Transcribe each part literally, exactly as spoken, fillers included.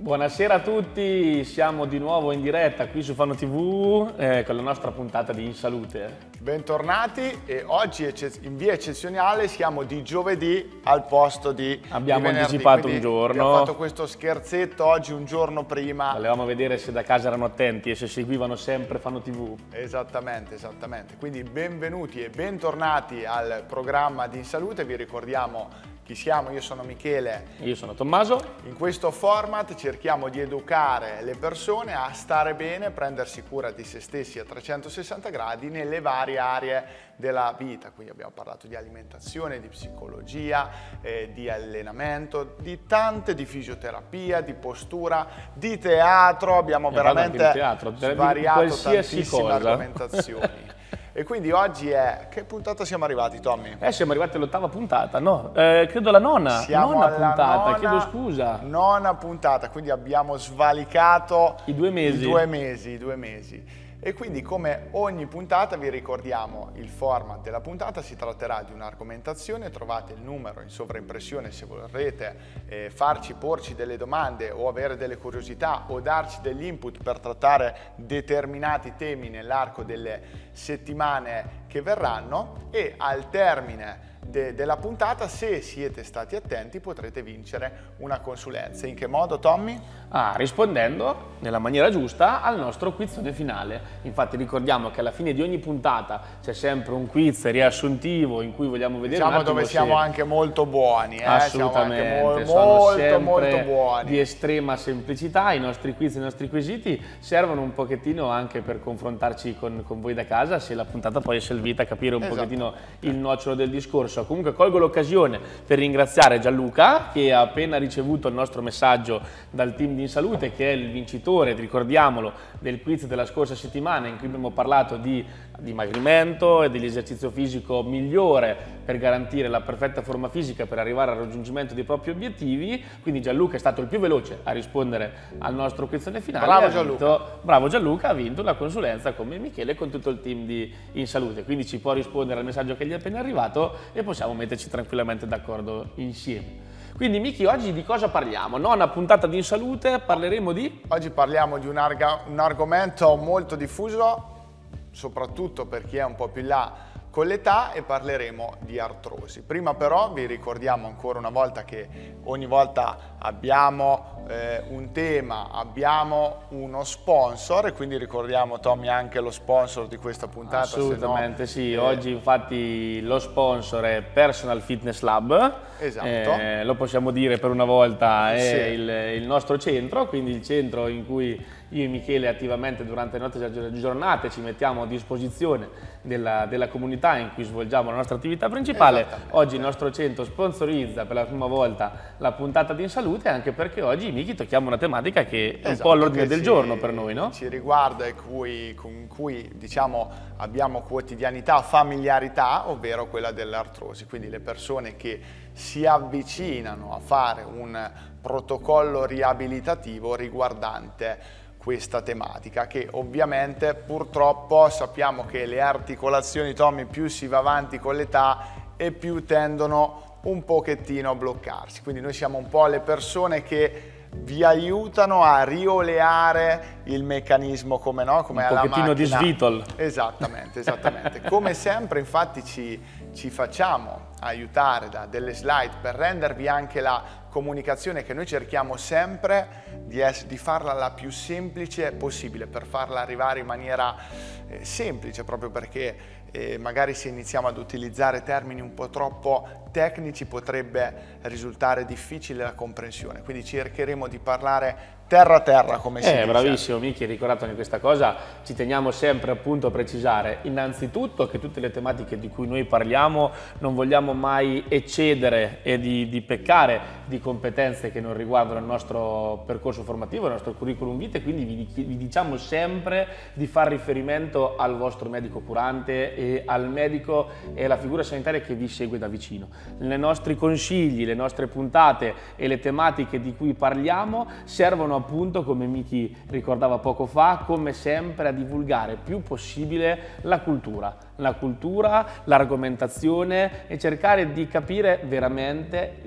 Buonasera a tutti, siamo di nuovo in diretta qui su Fano tivù eh, con la nostra puntata di In Salute. Bentornati e oggi in via eccezionale siamo di giovedì al posto di Abbiamo di anticipato un giorno. Abbiamo fatto questo scherzetto oggi un giorno prima. Volevamo vedere se da casa erano attenti e se seguivano sempre Fano tivù. Esattamente, esattamente. Quindi benvenuti e bentornati al programma di In Salute. Vi ricordiamo chi siamo, io sono Michele. Io sono Tommaso. In questo format cerchiamo di educare le persone a stare bene, prendersi cura di se stessi a trecentosessanta gradi nelle varie aree della vita. Quindi abbiamo parlato di alimentazione, di psicologia, eh, di allenamento, di tante, di fisioterapia, di postura, di teatro. Abbiamo veramente di teatro, svariato di tantissime cosa. argomentazioni. E quindi oggi è... Che puntata siamo arrivati, Tommy? Eh, siamo arrivati all'ottava puntata, no? Eh, credo la nona. Siamo nona alla puntata, nona, chiedo scusa. Nona puntata, quindi abbiamo svalicato I due mesi. I due mesi, i due mesi. E quindi come ogni puntata vi ricordiamo il format della puntata, si tratterà di un'argomentazione, trovate il numero in sovraimpressione se vorrete eh, farci, porci delle domande o avere delle curiosità o darci degli input per trattare determinati temi nell'arco delle settimane che verranno e al termine De, della puntata, se siete stati attenti, potrete vincere una consulenza. In che modo, Tommy? Ah, rispondendo nella maniera giusta al nostro quizone finale. Infatti ricordiamo che alla fine di ogni puntata c'è sempre un quiz riassuntivo in cui vogliamo vedere diciamo un attimo dove siamo se... anche molto buoni, eh? Assolutamente, siamo anche mo sono molto molto buoni, di estrema semplicità. I nostri quiz, i nostri quesiti servono un pochettino anche per confrontarci con, con voi da casa, se la puntata poi è servita a capire un esatto. pochettino il nocciolo del discorso. Comunque colgo l'occasione per ringraziare Gianluca, che ha appena ricevuto il nostro messaggio dal team di In Salute, che è il vincitore, ricordiamolo, del quiz della scorsa settimana in cui abbiamo parlato di dimagrimento e dell'esercizio fisico migliore per garantire la perfetta forma fisica per arrivare al raggiungimento dei propri obiettivi. Quindi Gianluca è stato il più veloce a rispondere al nostro quizone finale. Bravo ha Gianluca. Vinto, bravo Gianluca, ha vinto una consulenza come Michele con tutto il team di In Salute. Quindi ci può rispondere al messaggio che gli è appena arrivato e possiamo metterci tranquillamente d'accordo insieme. Quindi Miki, oggi di cosa parliamo? Nona puntata di In Salute, parleremo di... Oggi parliamo di un, arg un argomento molto diffuso, soprattutto per chi è un po' più in là con l'età, e parleremo di artrosi. Prima però vi ricordiamo ancora una volta che ogni volta abbiamo eh, un tema, abbiamo uno sponsor, e quindi ricordiamo, Tommy, anche lo sponsor di questa puntata. Assolutamente se no, sì, eh... oggi infatti lo sponsor è Personal Fitness Lab. Esatto. Eh, lo possiamo dire per una volta, è sì. il, il nostro centro, quindi il centro in cui io e Michele attivamente durante le nostre giornate ci mettiamo a disposizione della, della comunità in cui svolgiamo la nostra attività principale. Oggi il nostro centro sponsorizza per la prima volta la puntata di In Salute, anche perché oggi, Miki, tocchiamo una tematica che è esatto, un po' all'ordine del ci, giorno per noi, no? Ci riguarda e cui, con cui diciamo abbiamo quotidianità, familiarità, ovvero quella dell'artrosi. Quindi le persone che si avvicinano a fare un protocollo riabilitativo riguardante questa tematica, che ovviamente purtroppo sappiamo che le articolazioni, Tommy, più si va avanti con l'età e più tendono un pochettino a bloccarsi. Quindi noi siamo un po' le persone che vi aiutano a rioleare il meccanismo, come no? Come un alla pochettino macchina. Di svitol. Esattamente, esattamente. Come sempre infatti ci, ci facciamo aiutare da delle slide per rendervi anche la comunicazione che noi cerchiamo sempre di, di farla la più semplice possibile, per farla arrivare in maniera eh, semplice, proprio perché eh, magari se iniziamo ad utilizzare termini un po' troppo tecnici potrebbe risultare difficile la comprensione, quindi cercheremo di parlare terra a terra, come si eh, dice. Bravissimo Miki, hai ricordato anche questa cosa. Ci teniamo sempre appunto a precisare innanzitutto che tutte le tematiche di cui noi parliamo non vogliamo mai eccedere e di, di peccare di competenze che non riguardano il nostro percorso formativo, il nostro curriculum vitae, quindi vi, vi diciamo sempre di far riferimento al vostro medico curante e al medico e alla figura sanitaria che vi segue da vicino. I nostri consigli, le nostre puntate e le tematiche di cui parliamo servono appunto, come Miki ricordava poco fa, come sempre a divulgare più possibile la cultura, la cultura, l'argomentazione e cercare di capire veramente il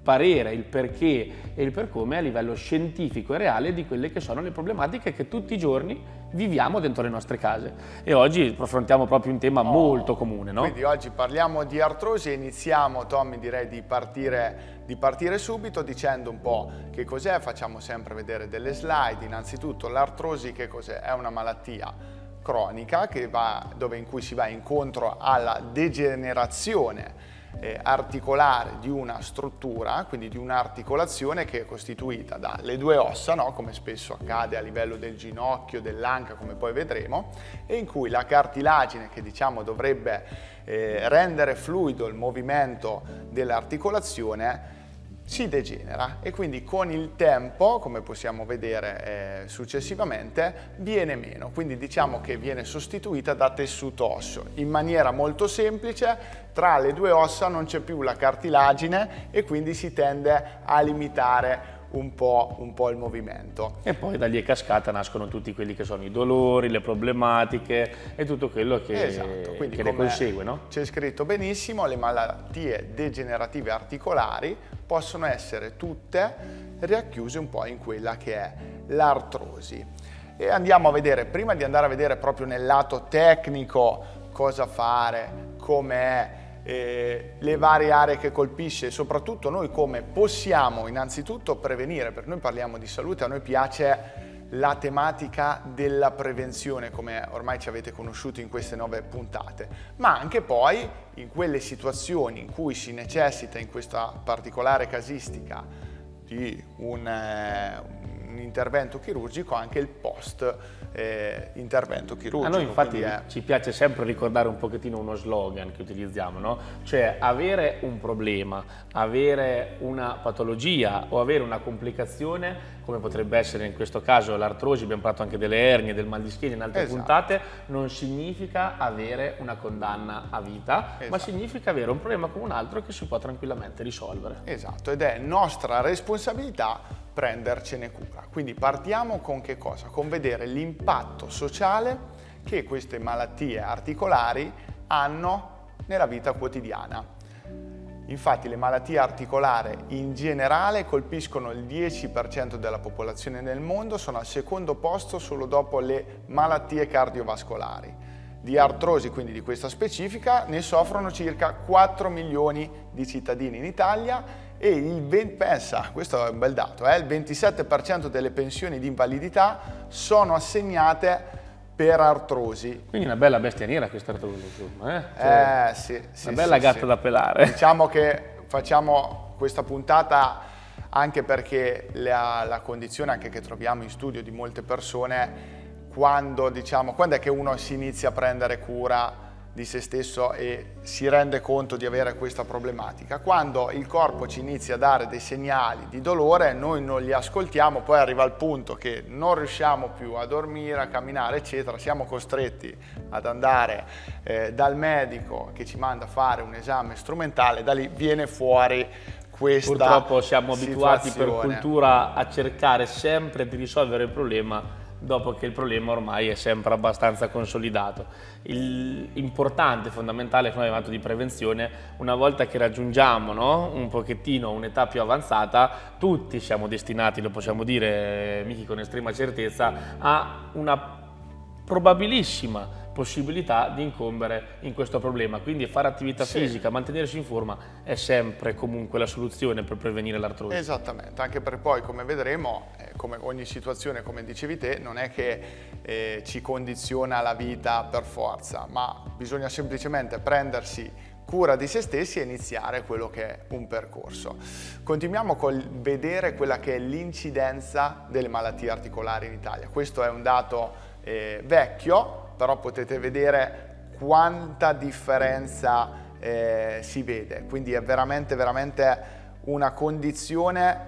parere, il perché e il per come a livello scientifico e reale di quelle che sono le problematiche che tutti i giorni viviamo dentro le nostre case. E oggi affrontiamo proprio un tema oh, molto comune, no? Quindi oggi parliamo di artrosi e iniziamo, Tommy, direi di partire, di partire subito dicendo un po' che cos'è. Facciamo sempre vedere delle slide. Innanzitutto l'artrosi che cos'è? È una malattia cronica che va, dove in cui si va incontro alla degenerazione Eh, articolare di una struttura, quindi di un'articolazione che è costituita dalle due ossa, no? Come spesso accade a livello del ginocchio, dell'anca, come poi vedremo, e in cui la cartilagine, che diciamo dovrebbe eh, rendere fluido il movimento dell'articolazione, si degenera e quindi con il tempo, come possiamo vedere eh, successivamente, viene meno. Quindi diciamo che viene sostituita da tessuto osseo. In maniera molto semplice, tra le due ossa non c'è più la cartilagine e quindi si tende a limitare un po', un po' il movimento. E poi da lì a cascata nascono tutti quelli che sono i dolori, le problematiche e tutto quello che, esatto. Quindi, che ne consegue, no? C'è scritto benissimo, le malattie degenerative articolari possono essere tutte racchiuse un po' in quella che è l'artrosi. E andiamo a vedere, prima di andare a vedere proprio nel lato tecnico cosa fare, com'è, Eh, le varie aree che colpisce e soprattutto noi come possiamo innanzitutto prevenire, perché noi parliamo di salute, a noi piace la tematica della prevenzione come ormai ci avete conosciuto in queste nove puntate, ma anche poi in quelle situazioni in cui si necessita in questa particolare casistica di un, eh, un intervento chirurgico, anche il post Eh, intervento chirurgico. A noi infatti è... ci piace sempre ricordare un pochettino uno slogan che utilizziamo, no? Cioè avere un problema, avere una patologia o avere una complicazione, come potrebbe essere in questo caso l'artrosi, abbiamo parlato anche delle ernie, del mal di schiena in altre esatto. puntate, non significa avere una condanna a vita, esatto. ma significa avere un problema come un altro che si può tranquillamente risolvere. Esatto, ed è nostra responsabilità prendercene cura. Quindi partiamo con che cosa? Con vedere l'impatto sociale che queste malattie articolari hanno nella vita quotidiana. Infatti le malattie articolari in generale colpiscono il dieci per cento della popolazione nel mondo, sono al secondo posto solo dopo le malattie cardiovascolari. Di artrosi, quindi di questa specifica, ne soffrono circa quattro milioni di cittadini in Italia e il venti, pensa, questo è un bel dato, eh, il ventisette per cento delle pensioni di invalidità sono assegnate per artrosi. Quindi una bella bestia nera questa artrosi, insomma, eh? Cioè, eh sì, sì, una bella sì, gatta sì. da pelare. Diciamo che facciamo questa puntata anche perché la, la condizione anche che troviamo in studio di molte persone, quando diciamo, quando è che uno si inizia a prendere cura di se stesso e si rende conto di avere questa problematica? Quando il corpo ci inizia a dare dei segnali di dolore, noi non li ascoltiamo, poi arriva il punto che non riusciamo più a dormire, a camminare, eccetera, siamo costretti ad andare eh, dal medico che ci manda a fare un esame strumentale, da lì viene fuori questa Purtroppo siamo abituati per situazione. cultura a cercare sempre di risolvere il problema dopo che il problema ormai è sempre abbastanza consolidato. L'importante, fondamentale come fatto di prevenzione, una volta che raggiungiamo, no, un pochettino un'età più avanzata, tutti siamo destinati, lo possiamo dire Miki con estrema certezza, a una probabilissima possibilità di incombere in questo problema, quindi fare attività sì. fisica, mantenersi in forma è sempre comunque la soluzione per prevenire l'artrosi. Esattamente, anche perché poi come vedremo, eh, come ogni situazione, come dicevi te, non è che eh, ci condiziona la vita per forza, ma bisogna semplicemente prendersi cura di se stessi e iniziare quello che è un percorso. Continuiamo col vedere quella che è l'incidenza delle malattie articolari in Italia. Questo è un dato eh, vecchio, però potete vedere quanta differenza eh, si vede, quindi è veramente veramente una condizione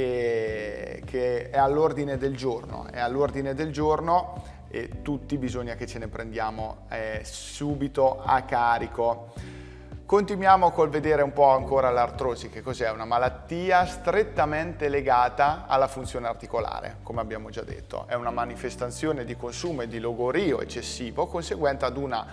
che, che è all'ordine del giorno, è all'ordine del giorno e tutti bisogna che ce ne prendiamo eh, subito a carico. Continuiamo col vedere un po' ancora l'artrosi, che cos'è? Una malattia strettamente legata alla funzione articolare, come abbiamo già detto. È una manifestazione di consumo e di logorio eccessivo conseguente ad una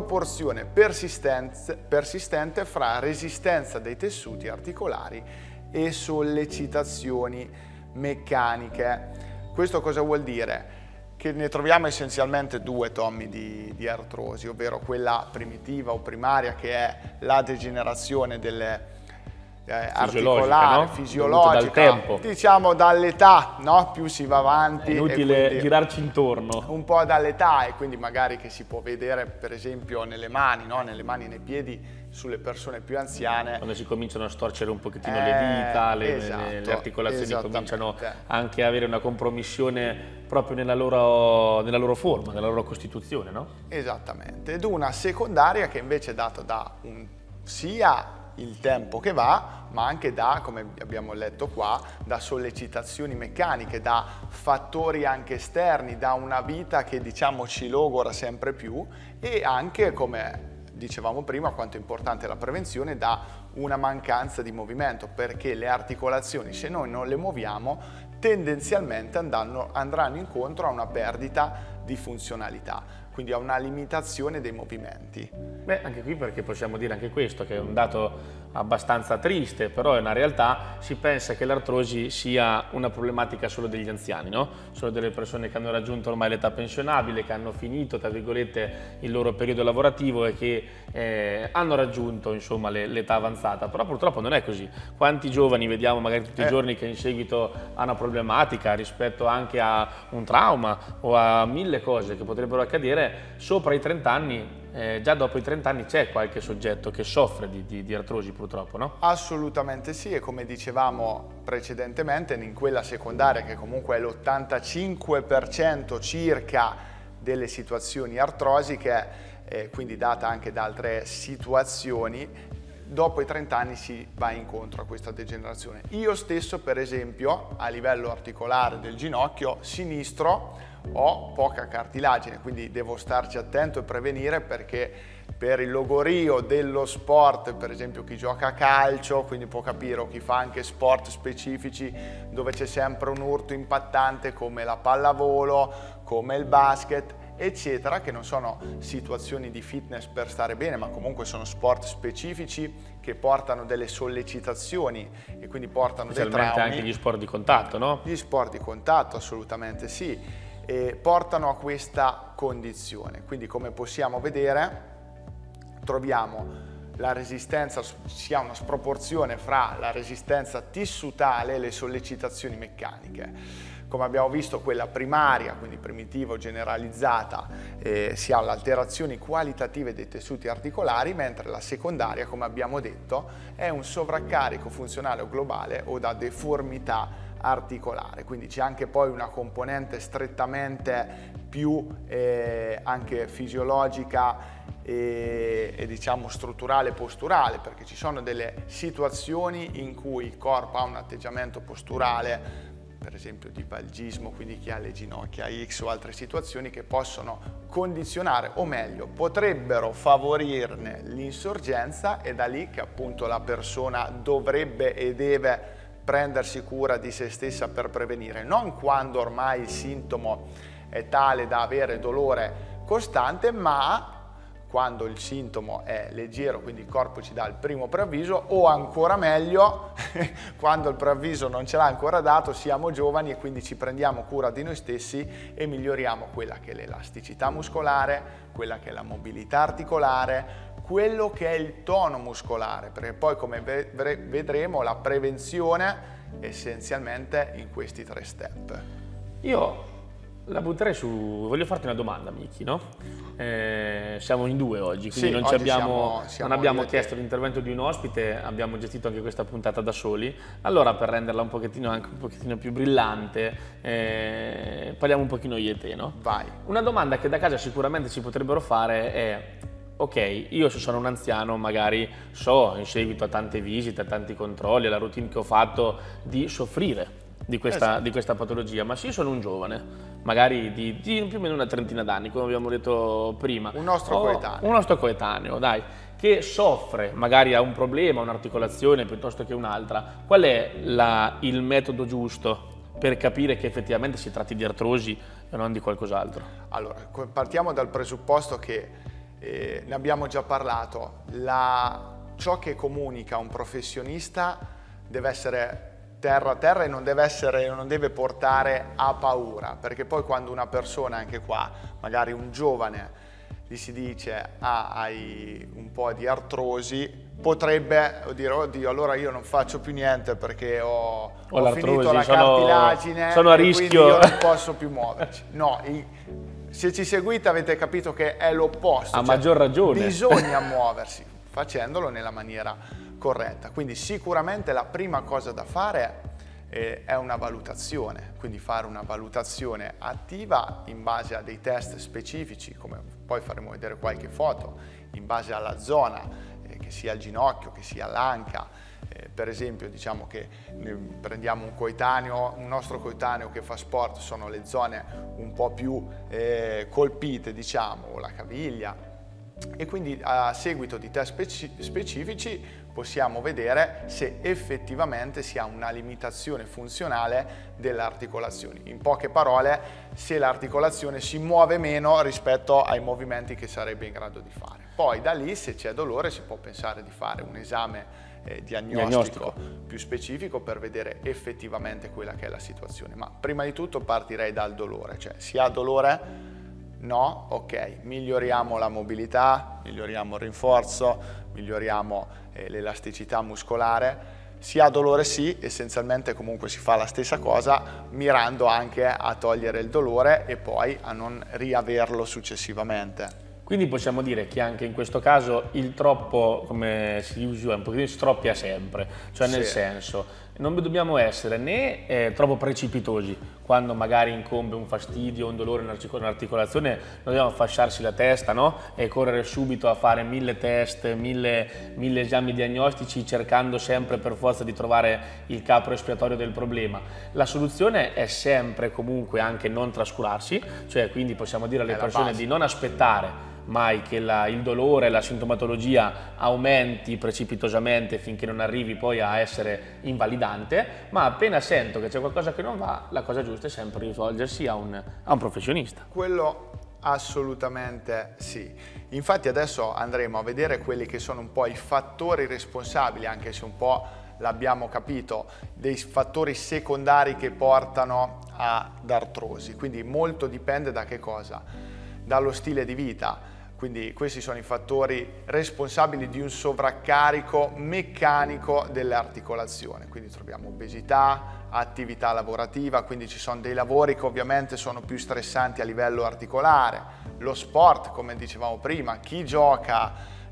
sproporzione persistente fra resistenza dei tessuti articolari e sollecitazioni meccaniche. Questo cosa vuol dire? Che ne troviamo essenzialmente due tomi di, di artrosi, ovvero quella primitiva o primaria, che è la degenerazione delle eh, articolari, no? fisiologica, dal tempo. diciamo dall'età, no? Più si va avanti. È inutile girarci intorno. Un po' dall'età, e quindi magari che si può vedere per esempio nelle mani, no? Nelle mani e nei piedi sulle persone più anziane. Quando si cominciano a storcere un pochettino eh, le dita, le, esatto, le, le articolazioni cominciano anche a avere una compromissione proprio nella loro, nella loro forma, nella loro costituzione, no? Esattamente, ed una secondaria che invece è data da un, sia il tempo che va, ma anche da, come abbiamo letto qua, da sollecitazioni meccaniche, da fattori anche esterni, da una vita che diciamo ci logora sempre più, e anche, come dicevamo prima, quanto è importante la prevenzione, da una mancanza di movimento, perché le articolazioni, se noi non le muoviamo, tendenzialmente andranno, andranno incontro a una perdita di funzionalità, quindi a una limitazione dei movimenti. Beh, anche qui, perché possiamo dire anche questo, che è un dato abbastanza triste, però è una realtà. Si pensa che l'artrosi sia una problematica solo degli anziani, no? Solo delle persone che hanno raggiunto ormai l'età pensionabile, che hanno finito, tra virgolette, il loro periodo lavorativo e che eh, hanno raggiunto, insomma, l'età avanzata. Però purtroppo non è così. Quanti giovani vediamo magari tutti eh. i giorni che in seguito a una problematica rispetto anche a un trauma o a mille cose che potrebbero accadere sopra i trenta anni. Eh, già dopo i trenta anni c'è qualche soggetto che soffre di, di, di artrosi, purtroppo, no? Assolutamente sì, e come dicevamo precedentemente, in quella secondaria, che comunque è l'ottantacinque per cento circa delle situazioni artrosiche, eh, quindi data anche da altre situazioni, dopo i trenta anni si va incontro a questa degenerazione. Io stesso, per esempio, a livello articolare del ginocchio sinistro, ho poca cartilagine, quindi devo starci attento e prevenire, perché per il logorio dello sport, per esempio chi gioca a calcio, quindi può capire, o chi fa anche sport specifici dove c'è sempre un urto impattante come la pallavolo, come il basket, eccetera, che non sono situazioni di fitness per stare bene, ma comunque sono sport specifici che portano delle sollecitazioni e quindi portano dei traumi. Anche gli sport di contatto, no? Gli sport di contatto, assolutamente sì. E portano a questa condizione. Quindi, come possiamo vedere, troviamo la resistenza, si ha una sproporzione fra la resistenza tissutale e le sollecitazioni meccaniche. Come abbiamo visto, quella primaria, quindi primitiva generalizzata, eh, si ha l'alterazioni qualitative dei tessuti articolari, mentre la secondaria, come abbiamo detto, è un sovraccarico funzionale o globale o da deformità articolare, quindi c'è anche poi una componente strettamente più eh, anche fisiologica e, e diciamo strutturale posturale, perché ci sono delle situazioni in cui il corpo ha un atteggiamento posturale, per esempio di valgismo, quindi chi ha le ginocchia X o altre situazioni, che possono condizionare, o meglio potrebbero favorirne l'insorgenza, e da lì che appunto la persona dovrebbe e deve prendersi cura di se stessa per prevenire, non quando ormai il sintomo è tale da avere dolore costante, ma quando il sintomo è leggero, quindi il corpo ci dà il primo preavviso, o ancora meglio quando il preavviso non ce l'ha ancora dato, siamo giovani e quindi ci prendiamo cura di noi stessi e miglioriamo quella che è l'elasticità muscolare, quella che è la mobilità articolare, quello che è il tono muscolare, perché poi, come vedremo, la prevenzione è essenzialmente in questi tre step. Io la butterei su, voglio farti una domanda, Miki, no? Eh, siamo in due oggi, quindi sì, non, oggi abbiamo, siamo, siamo non abbiamo chiesto l'intervento di un ospite, abbiamo gestito anche questa puntata da soli. Allora, per renderla un pochettino, anche un pochettino più brillante, eh, parliamo un pochino io e te, no? Vai. Una domanda che da casa sicuramente ci potrebbero fare è: ok, io se sono un anziano magari so, in seguito a tante visite, a tanti controlli, alla routine che ho fatto, di soffrire di questa, esatto. di questa patologia, ma se io sono un giovane, magari di, di più o meno una trentina d'anni, come abbiamo detto prima. Un nostro coetaneo. Un nostro coetaneo, dai, che soffre, magari ha un problema, un'articolazione piuttosto che un'altra, qual è la, il metodo giusto per capire che effettivamente si tratti di artrosi e non di qualcos'altro? Allora, partiamo dal presupposto che Eh, ne abbiamo già parlato, la, ciò che comunica un professionista deve essere terra a terra e non deve, essere, non deve portare a paura, perché poi quando una persona, anche qua, magari un giovane, gli si dice ah, hai un po' di artrosi, potrebbe dire oddio allora io non faccio più niente perché ho, ho, ho finito la sono, cartilagine sono a e rischio, quindi io non posso più muoverci. No, i, se ci seguite avete capito che è l'opposto, a cioè, maggior ragione bisogna muoversi facendolo nella maniera corretta. Quindi sicuramente la prima cosa da fare è una valutazione, quindi fare una valutazione attiva in base a dei test specifici, come poi faremo vedere qualche foto, in base alla zona, eh, che sia il ginocchio, che sia l'anca. Eh, per esempio, diciamo che prendiamo un coetaneo, un nostro coetaneo che fa sport, sono le zone un po' più eh, colpite, diciamo, o la caviglia, e quindi a seguito di test speci specifici possiamo vedere se effettivamente si ha una limitazione funzionale delle articolazioni. In poche parole, se l'articolazione si muove meno rispetto ai movimenti che sarebbe in grado di fare. Poi da lì, se c'è dolore, si può pensare di fare un esame eh, diagnostico, diagnostico più specifico per vedere effettivamente quella che è la situazione. Ma prima di tutto partirei dal dolore, cioè si ha dolore? No? Ok, miglioriamo la mobilità, miglioriamo il rinforzo, miglioriamo eh, l'elasticità muscolare. Si ha dolore sì, essenzialmente comunque si fa la stessa cosa, mirando anche a togliere il dolore e poi a non riaverlo successivamente. Quindi possiamo dire che anche in questo caso il troppo, come si usa un pochino, stroppia sempre, cioè nel sì. senso non dobbiamo essere né eh, troppo precipitosi quando magari incombe un fastidio, un dolore in un'articolazione, non dobbiamo fasciarsi la testa, no? E correre subito a fare mille test, mille, mille esami diagnostici cercando sempre per forza di trovare il capro espiatorio del problema. La soluzione è sempre comunque anche non trascurarsi, cioè quindi possiamo dire alle persone di non aspettare mai che la, il dolore, la sintomatologia aumenti precipitosamente finché non arrivi poi a essere invalidante, ma appena sento che c'è qualcosa che non va, la cosa giusta è sempre rivolgersi a un, a un professionista. Quello assolutamente sì. Infatti adesso andremo a vedere quelli che sono un po' i fattori responsabili, anche se un po' l'abbiamo capito, dei fattori secondari che portano ad artrosi. Quindi molto dipende da che cosa? Dallo stile di vita. Quindi questi sono i fattori responsabili di un sovraccarico meccanico delle articolazioni. Quindi troviamo obesità, attività lavorativa, quindi ci sono dei lavori che ovviamente sono più stressanti a livello articolare. Lo sport, come dicevamo prima, chi gioca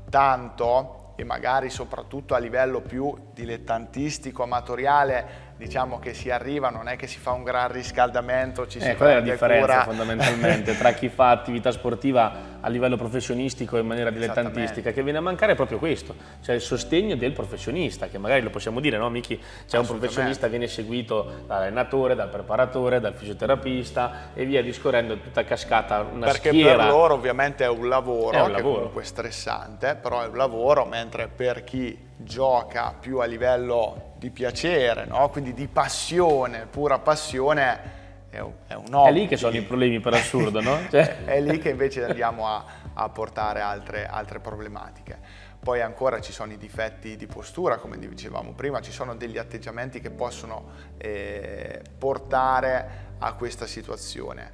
tanto e magari soprattutto a livello più dilettantistico, amatoriale, diciamo che si arriva, non è che si fa un gran riscaldamento, ci si eh, qual è la differenza cura. fondamentalmente tra chi fa attività sportiva a livello professionistico in maniera dilettantistica, che viene a mancare proprio questo, cioè il sostegno del professionista, che magari lo possiamo dire, no Miki? C'è un professionista, viene seguito dall'allenatore, dal preparatore, dal fisioterapista e via discorrendo, tutta cascata una Perché schiera. Per loro ovviamente è un lavoro, è un che lavoro. è comunque stressante, però è un lavoro, mentre per chi gioca più a livello di piacere, no? Quindi di passione, pura passione, è un, è un hobby. È lì che sono i problemi per assurdo, no? Cioè... È lì che invece andiamo a, a portare altre, altre problematiche. Poi ancora ci sono i difetti di postura, come dicevamo prima, ci sono degli atteggiamenti che possono eh, portare a questa situazione.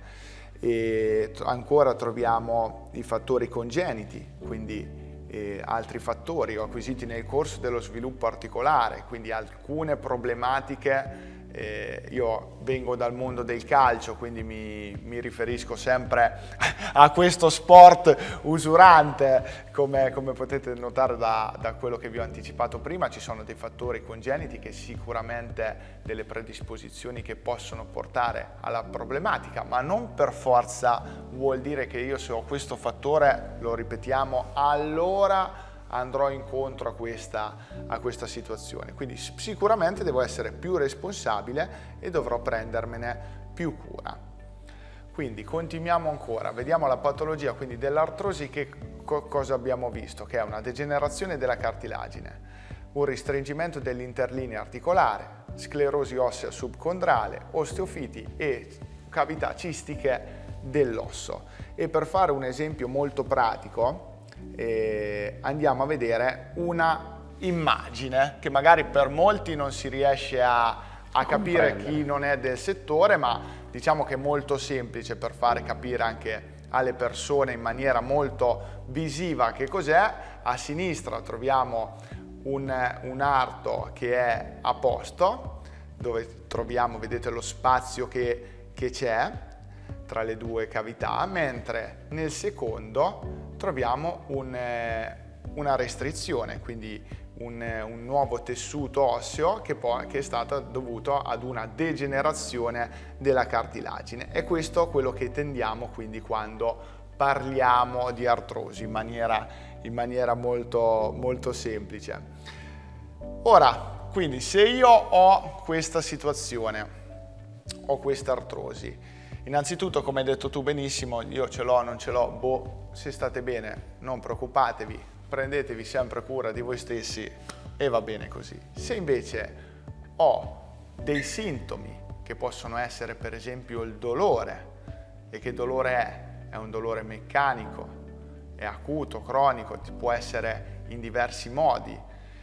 E ancora troviamo i fattori congeniti, quindi E altri fattori acquisiti nel corso dello sviluppo articolare, quindi alcune problematiche. Eh, io vengo dal mondo del calcio, quindi mi, mi riferisco sempre a questo sport usurante, come, come potete notare da, da quello che vi ho anticipato prima. Ci sono dei fattori congeniti che sicuramente delle predisposizioni che possono portare alla problematica, ma non per forza vuol dire che io se ho questo fattore, lo ripetiamo, allora andrò incontro a questa, a questa situazione. Quindi sicuramente devo essere più responsabile e dovrò prendermene più cura. Quindi continuiamo ancora, vediamo la patologia quindi dell'artrosi. Che co cosa abbiamo visto? Che è una degenerazione della cartilagine, un restringimento dell'interlinea articolare, sclerosi ossea subcondrale, osteofiti e cavità cistiche dell'osso. E per fare un esempio molto pratico, Eh, andiamo a vedere una immagine che magari per molti non si riesce a, a capire chi non è del settore, ma diciamo che è molto semplice per fare capire anche alle persone in maniera molto visiva che cos'è. A sinistra troviamo un, un arto che è a posto, dove troviamo, vedete, lo spazio che, che c'è tra le due cavità, mentre nel secondo troviamo un, una restrizione, quindi un, un nuovo tessuto osseo che, poi, che è stato dovuto ad una degenerazione della cartilagine. E questo è quello che tendiamo quindi quando parliamo di artrosi in maniera, in maniera molto, molto semplice. Ora, quindi se io ho questa situazione, ho questa artrosi, innanzitutto, come hai detto tu benissimo, io ce l'ho, non ce l'ho, boh, se state bene non preoccupatevi, prendetevi sempre cura di voi stessi e va bene così. Se invece ho dei sintomi che possono essere per esempio il dolore, e che dolore è? È un dolore meccanico, è acuto, cronico, può essere in diversi modi,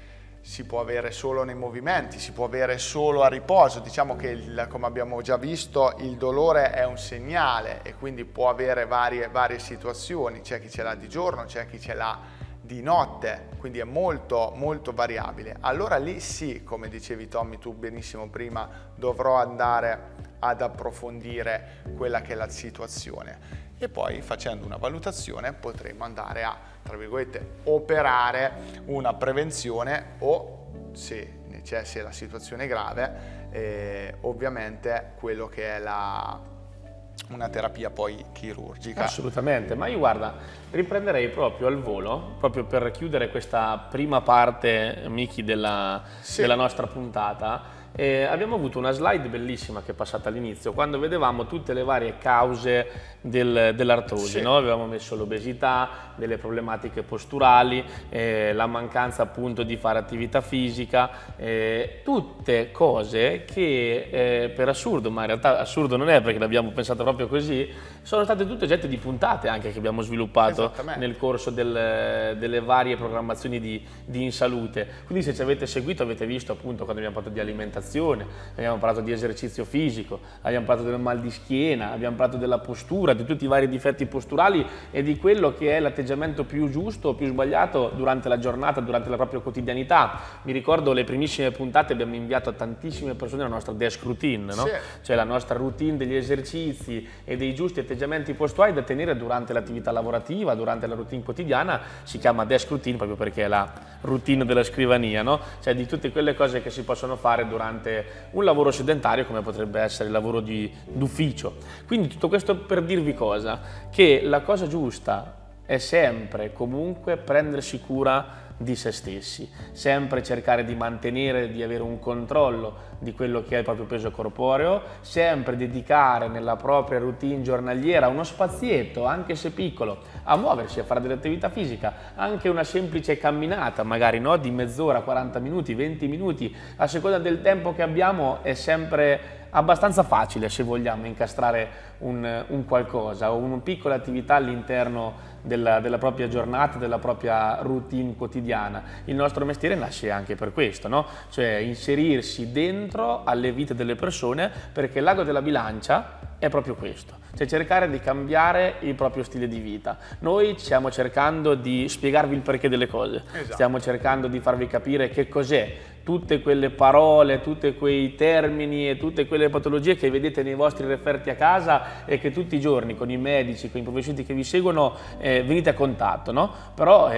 si può avere solo nei movimenti, si può avere solo a riposo. Diciamo che, il, come abbiamo già visto, il dolore è un segnale e quindi può avere varie, varie situazioni. C'è chi ce l'ha di giorno, c'è chi ce l'ha di notte, quindi è molto molto variabile. Allora lì sì, come dicevi Tommy tu benissimo prima, dovrò andare ad approfondire quella che è la situazione e poi, facendo una valutazione, potremo andare a, tra virgolette, operare una prevenzione o, se, cioè, se la situazione è grave, eh, ovviamente quello che è la una terapia poi chirurgica. Assolutamente, ma io guarda, riprenderei proprio al volo, proprio per chiudere questa prima parte, Miki, della, sì. della nostra puntata. E abbiamo avuto una slide bellissima che è passata all'inizio, quando vedevamo tutte le varie cause del, dell'artrosi, sì. no? Avevamo messo l'obesità, delle problematiche posturali, eh, la mancanza appunto di fare attività fisica, eh, tutte cose che eh, per assurdo, ma in realtà assurdo non è perché l'abbiamo pensato proprio così, sono state tutte oggetto di puntate anche che abbiamo sviluppato nel corso del, delle varie programmazioni di, di In Salute. Quindi se ci avete seguito avete visto appunto quando abbiamo parlato di alimentazione, abbiamo parlato di esercizio fisico, abbiamo parlato del mal di schiena, abbiamo parlato della postura, di tutti i vari difetti posturali e di quello che è l'atteggiamento più giusto o più sbagliato durante la giornata, durante la propria quotidianità. Mi ricordo le primissime puntate abbiamo inviato a tantissime persone la nostra desk routine, no? Sì. Cioè la nostra routine degli esercizi e dei giusti atteggiamenti posturali da tenere durante l'attività lavorativa, durante la routine quotidiana. Si chiama desk routine proprio perché è la routine della scrivania, no? Cioè di tutte quelle cose che si possono fare durante un lavoro sedentario come potrebbe essere il lavoro d'ufficio. Quindi tutto questo per dirvi cosa? Che la cosa giusta è sempre comunque prendersi cura di se stessi, sempre cercare di mantenere, di avere un controllo di quello che è il proprio peso corporeo, sempre dedicare nella propria routine giornaliera uno spazietto, anche se piccolo, a muoversi, a fare dell'attività fisica, anche una semplice camminata, magari no, di mezz'ora, quaranta minuti, venti minuti, a seconda del tempo che abbiamo, è sempre abbastanza facile se vogliamo incastrare un, un qualcosa o una piccola attività all'interno della, della propria giornata, della propria routine quotidiana. Il nostro mestiere nasce anche per questo, no? Cioè inserirsi dentro alle vite delle persone, perché l'ago della bilancia è proprio questo, cioè cercare di cambiare il proprio stile di vita. Noi stiamo cercando di spiegarvi il perché delle cose, esatto. Stiamo cercando di farvi capire che cos'è tutte quelle parole, tutti quei termini e tutte quelle patologie che vedete nei vostri referti a casa e che tutti i giorni con i medici, con i professionisti che vi seguono eh, venite a contatto, no? Però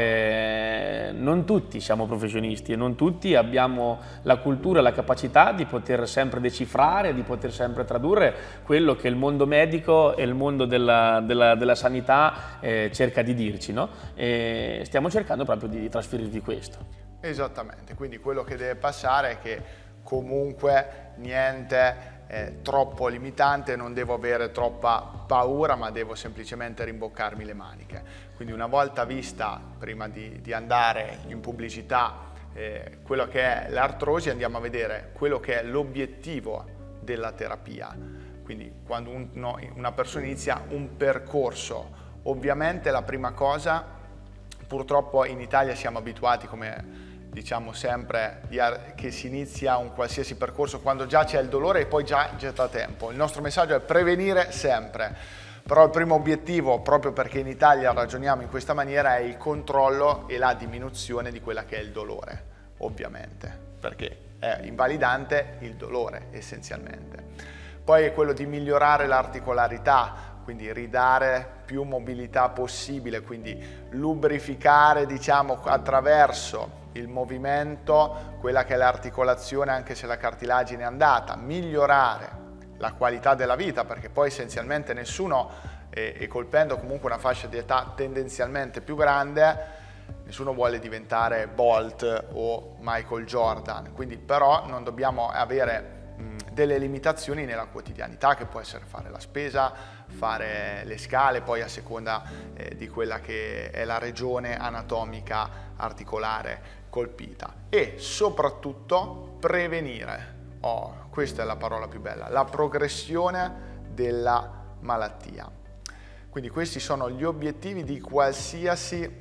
eh, non tutti siamo professionisti e non tutti abbiamo la cultura e la capacità di poter sempre decifrare, di poter sempre tradurre quello che il mondo medico e il mondo della, della, della sanità eh, cerca di dirci, no? E stiamo cercando proprio di trasferirvi questo. Esattamente, quindi quello che deve passare è che comunque niente è troppo limitante, non devo avere troppa paura, ma devo semplicemente rimboccarmi le maniche. Quindi una volta vista, prima di, di andare in pubblicità, eh, quello che è l'artrosi, andiamo a vedere quello che è l'obiettivo della terapia. Quindi quando un, no, una persona inizia un percorso, ovviamente la prima cosa, purtroppo in Italia siamo abituati, come diciamo sempre che si inizia un qualsiasi percorso quando già c'è il dolore e poi già c'è da tempo. Il nostro messaggio è prevenire sempre, però il primo obiettivo, proprio perché in Italia ragioniamo in questa maniera, è il controllo e la diminuzione di quella che è il dolore, ovviamente, perché è invalidante il dolore essenzialmente. Poi è quello di migliorare l'articolarità, quindi ridare più mobilità possibile, quindi lubrificare, diciamo, attraverso il movimento quella che è l'articolazione, anche se la cartilagine è andata, migliorare la qualità della vita, perché poi essenzialmente nessuno, e, e colpendo comunque una fascia di età tendenzialmente più grande, nessuno vuole diventare Bolt o Michael Jordan, quindi però non dobbiamo avere delle limitazioni nella quotidianità, che può essere fare la spesa, fare le scale, poi a seconda eh, di quella che è la regione anatomica articolare colpita, e soprattutto prevenire, oh, questa è la parola più bella, la progressione della malattia. Quindi questi sono gli obiettivi di qualsiasi,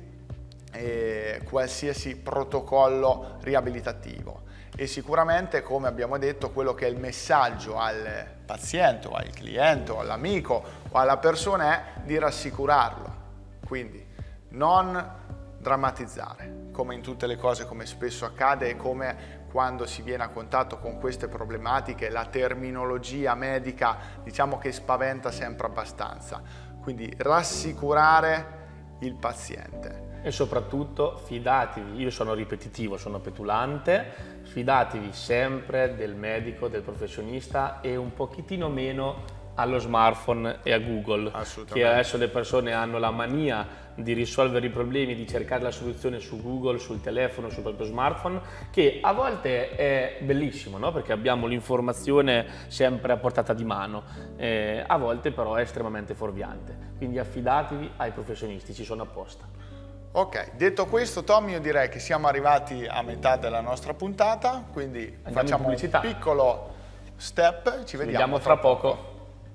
eh, qualsiasi protocollo riabilitativo. E sicuramente, come abbiamo detto, quello che è il messaggio al paziente o al cliente o all'amico o alla persona è di rassicurarlo, quindi non drammatizzare, come in tutte le cose, come spesso accade, e come quando si viene a contatto con queste problematiche la terminologia medica, diciamo, che spaventa sempre abbastanza, quindi rassicurare il paziente. E soprattutto fidatevi, io sono ripetitivo, sono petulante, fidatevi sempre del medico, del professionista, e un pochettino meno allo smartphone e a Google, che adesso le persone hanno la mania di risolvere i problemi, di cercare la soluzione su Google, sul telefono, sul proprio smartphone, che a volte è bellissimo, no? Perché abbiamo l'informazione sempre a portata di mano, eh, a volte però è estremamente fuorviante, quindi affidatevi ai professionisti, ci sono apposta. Ok, detto questo, Tommy, io direi che siamo arrivati a metà della nostra puntata, quindi Andiamo facciamo un piccolo step, ci, ci vediamo, vediamo fra poco. poco.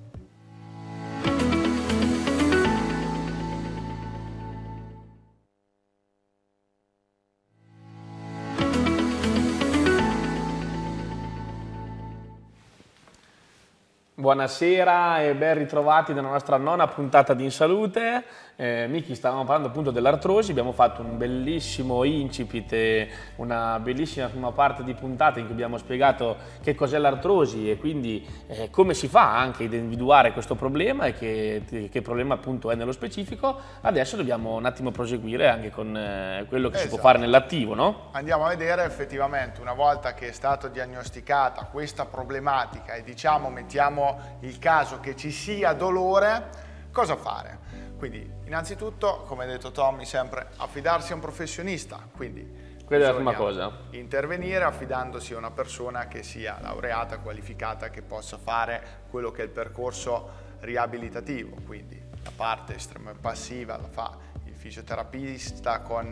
Buonasera e ben ritrovati nella nostra nona puntata di In Salute. Eh, Miki, stavamo parlando appunto dell'artrosi, abbiamo fatto un bellissimo incipit e una bellissima prima parte di puntata in cui abbiamo spiegato che cos'è l'artrosi e quindi eh, come si fa anche ad individuare questo problema e che, che problema appunto è nello specifico. Adesso dobbiamo un attimo proseguire anche con eh, quello che esatto. si può fare nell'attivo, no? Andiamo a vedere effettivamente, una volta che è stata diagnosticata questa problematica e diciamo mettiamo il caso che ci sia dolore, cosa fare? Quindi innanzitutto, come ha detto Tommy, sempre affidarsi a un professionista, quindi quella è la prima cosa. Intervenire affidandosi a una persona che sia laureata, qualificata, che possa fare quello che è il percorso riabilitativo, quindi la parte estrema passiva la fa il fisioterapista con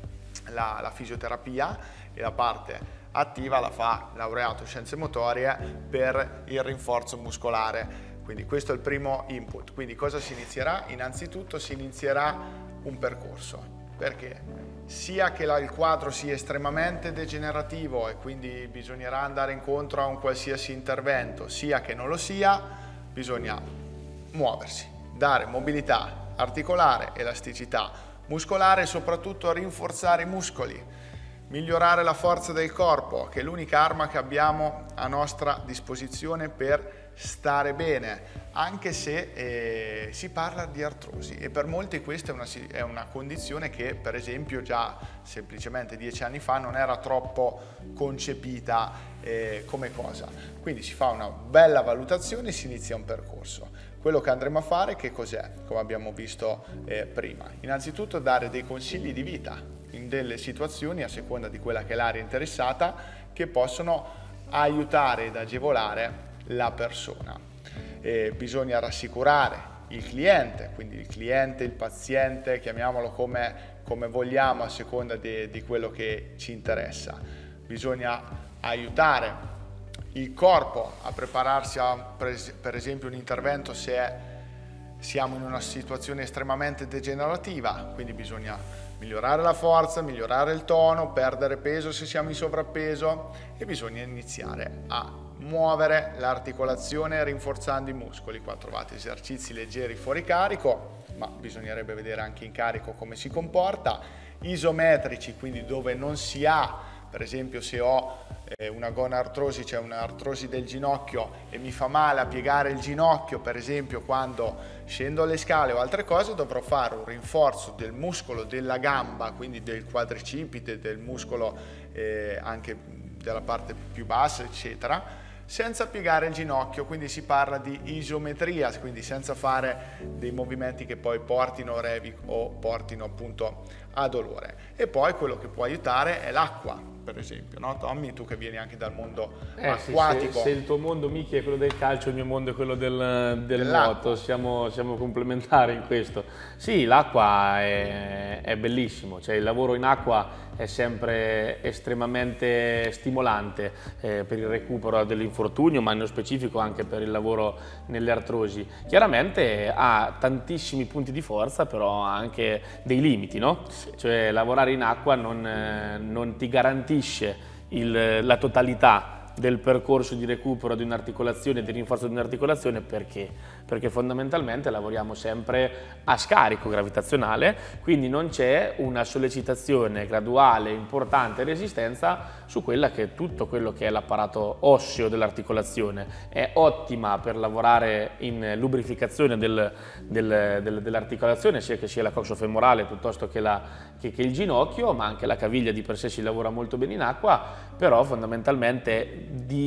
la, la fisioterapia e la parte attiva la fa laureato in scienze motorie per il rinforzo muscolare. Quindi questo è il primo input. Quindi cosa si inizierà? Innanzitutto si inizierà un percorso, perché sia che la, il quadro sia estremamente degenerativo e quindi bisognerà andare incontro a un qualsiasi intervento, sia che non lo sia, bisogna muoversi, dare mobilità articolare, elasticità muscolare e soprattutto rinforzare i muscoli, migliorare la forza del corpo, che è l'unica arma che abbiamo a nostra disposizione per stare bene, anche se eh, si parla di artrosi e per molti questa è una, è una condizione che per esempio già semplicemente dieci anni fa non era troppo concepita eh, come cosa. Quindi si fa una bella valutazione e si inizia un percorso. Quello che andremo a fare che cos'è? Come abbiamo visto eh, prima. Innanzitutto dare dei consigli di vita in delle situazioni a seconda di quella che è l'area interessata che possono aiutare ed agevolare la persona. Eh, bisogna rassicurare il cliente, quindi il cliente, il paziente, chiamiamolo come, come vogliamo a seconda di, di quello che ci interessa. Bisogna aiutare il corpo a prepararsi a per esempio un intervento se siamo in una situazione estremamente degenerativa, quindi bisogna migliorare la forza, migliorare il tono, perdere peso se siamo in sovrappeso e bisogna iniziare a muovere l'articolazione rinforzando i muscoli. Qua trovate esercizi leggeri fuori carico, ma bisognerebbe vedere anche in carico come si comporta, isometrici, quindi dove non si ha, per esempio se ho eh, una gonartrosi, cioè un'artrosi del ginocchio e mi fa male a piegare il ginocchio, per esempio quando scendo le scale o altre cose, dovrò fare un rinforzo del muscolo della gamba, quindi del quadricipite, del muscolo eh, anche della parte più bassa, eccetera, senza piegare il ginocchio, quindi si parla di isometria, quindi senza fare dei movimenti che poi portino a revi o portino appunto a dolore. E poi quello che può aiutare è l'acqua, per esempio, no Tommy? Tu che vieni anche dal mondo eh, acquatico. Sì, se, se il tuo mondo, Miki, è quello del calcio, il mio mondo è quello del, del nuoto, siamo, siamo complementari in questo. Sì, l'acqua è, è bellissimo, cioè il lavoro in acqua è sempre estremamente stimolante eh, per il recupero dell'infortunio, ma nello specifico anche per il lavoro nelle artrosi. Chiaramente ha tantissimi punti di forza, però ha anche dei limiti, no? Sì. Cioè lavorare in acqua non, eh, non ti garantisce il, la totalità del percorso di recupero di un'articolazione, di rinforzo di un'articolazione. Perché? Perché fondamentalmente lavoriamo sempre a scarico gravitazionale, quindi non c'è una sollecitazione graduale, importante resistenza su quella che è tutto quello che è l'apparato osseo dell'articolazione. È ottima per lavorare in lubrificazione del, del, del, dell'articolazione, sia che sia la coxofemorale piuttosto che, la, che, che il ginocchio, ma anche la caviglia di per sé si lavora molto bene in acqua, però fondamentalmente